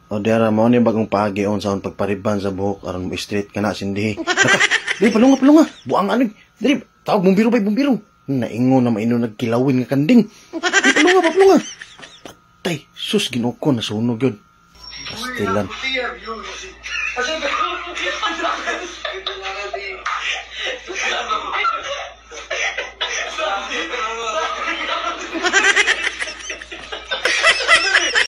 O diara mo ni bagong pagion sa pagpariban sa buhok aron mo straight kana sindi. Dili palunga. Buang ano. Dili tawag bumbiro bay bumbiro. Naingon na maino nagkilawin nga kanding. Dili palunga. Patay, sus Ginoo ko nasunog yun. Pastilan.